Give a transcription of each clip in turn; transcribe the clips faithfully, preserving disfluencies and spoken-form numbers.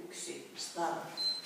yksi, start.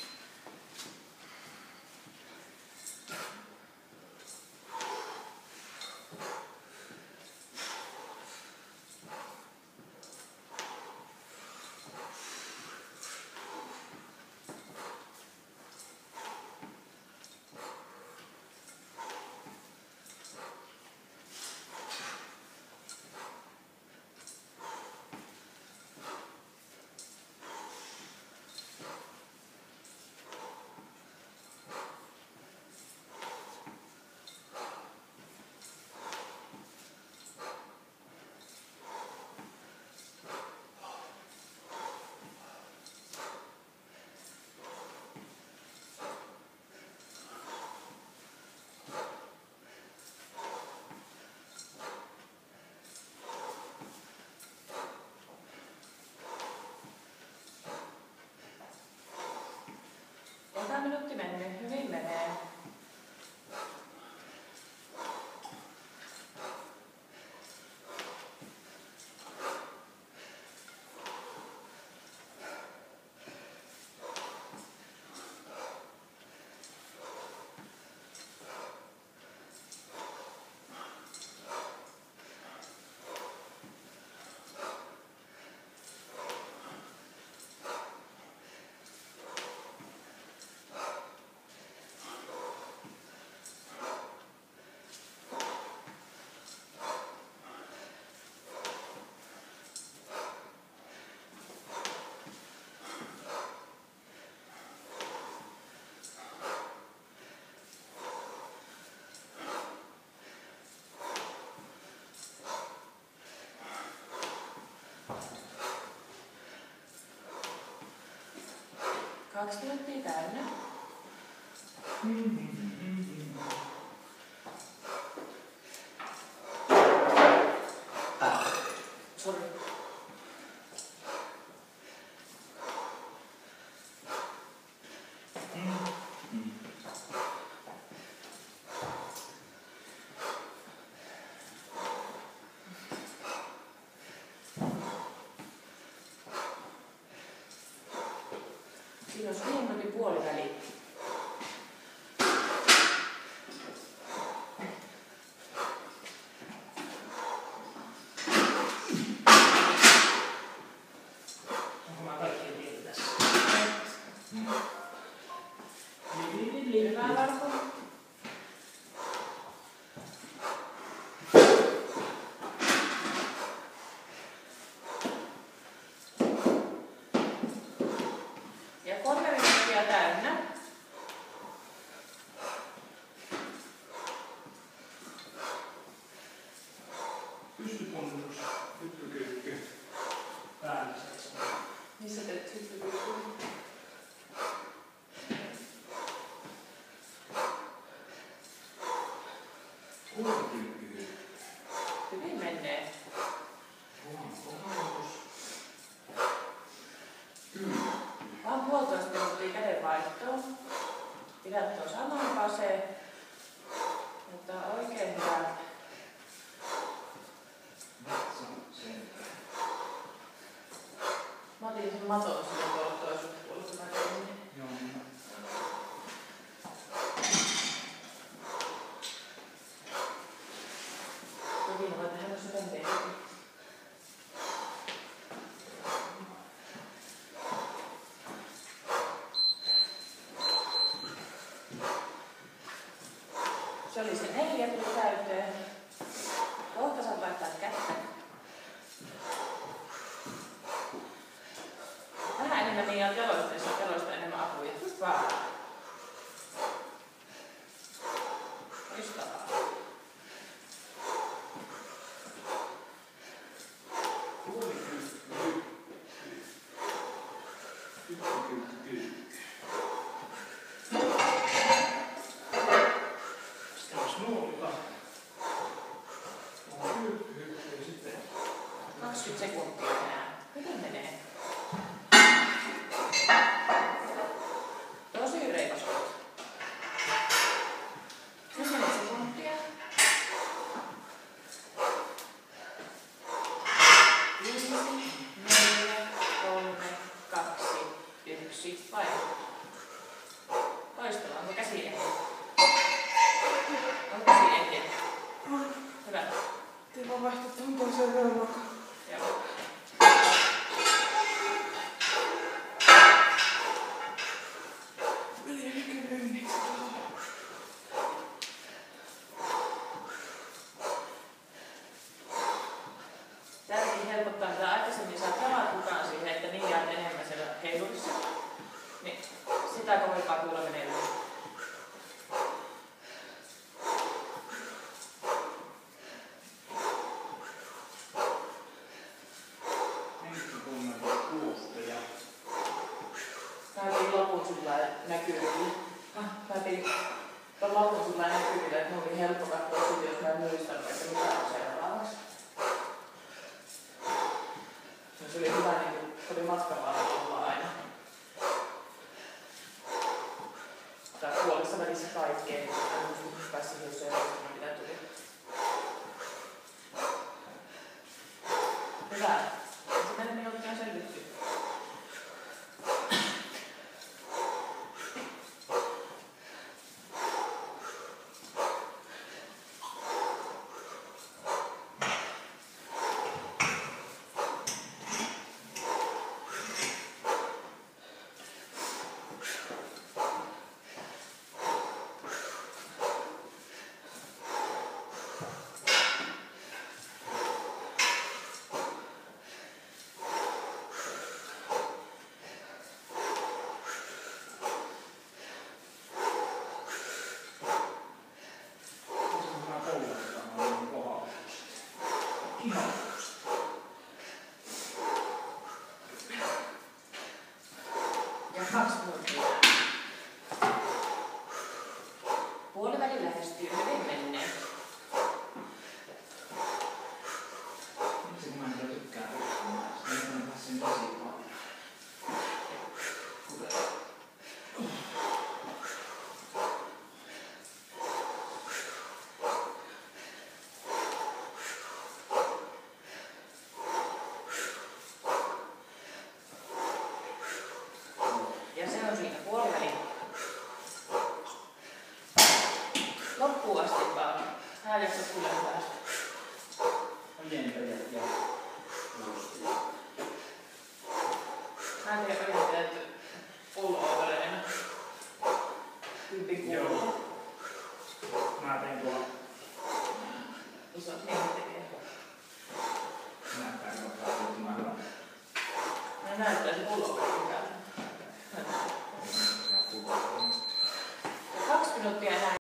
Joka minuutti mennyt, hyvin menee. Kaksi minuuttia täynnä. Ah, sorry. Siinä on viiden minuutin puoliväli. Onko mä kaikkien tietä tässä? Hyvää Varko. Ja kolme minuuttia täynnä. Pystyponnistus, hyppykyykky, päällä seisoo. Missä teet hyppykyykky? Kultakyykky. Hyvin menee. Vaan puolitoista minuuttia kädenvaihtoon. Pidä tuon saman paseen. Mutta oikein hyvä. Mä otin sen maton sinne tuolla toisella puolella. Joo. Toki mä voin tehdä myös renteitä. Se oli se neljä tuli täyteen. Kohta saat laittaa kättä. Vähän enemmän niin jaloista ja jaloista enemmän apuja. Just vaan. Ystävää. Sitten olisi nuolika. On hyppy, hyppy ja sitten kaksikymmentä sekuntia enää. Miten menee? juosta ja Mä otin lopun sillä näkyvillä. Ah, mä otin ton lopun sillä näkyvillä, että mun oli helppo katsoa siitä, jos mä en muistanut, että mitä on seuraavaksi. No, se oli hyvä, niin kuin, se oli matkavaaralla aina. Tai puolessa välissä kaikkeen, kun en muista päässä siihen seuraavaksi, mitä tuli. Hyvä. Ensimmäinen minuutti on selvitty. Ja kaksi minuuttia. Puoliväli lähestyy, hyvin menneen. miksi mä en tykkää rikkoa? Se on sen tosi paljon. Ja se on siinä puoliväli. Loppuun asti vaan. Mä en jaksa kyllä päästä. Ojentajat ja juosta. Mä en tiedä ojentajat pullo-overeina. Kympi kuuluu. Mä tein tuolla. Isot miehet tekee. Näyttää kohtaa tuttumaan. Ne näyttää se pullo-overeina. Kaksi minuuttia enää.